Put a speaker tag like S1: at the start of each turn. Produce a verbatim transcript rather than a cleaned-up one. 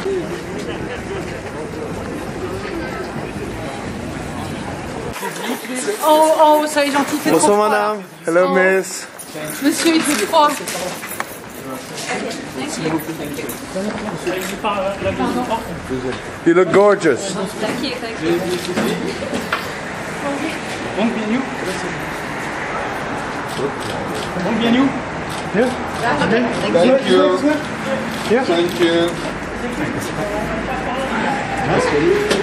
S1: Oh, oh, soyez gentil, c'est trop froid.
S2: Bonsoir madame. Hello
S1: Oh.
S2: miss.
S1: Monsieur, il fait froid.
S2: You look gorgeous.
S1: Thank you, thank you.
S3: One menu. One menu. Here.
S4: Thank you.
S3: Here.
S4: Thank you.
S3: Nice.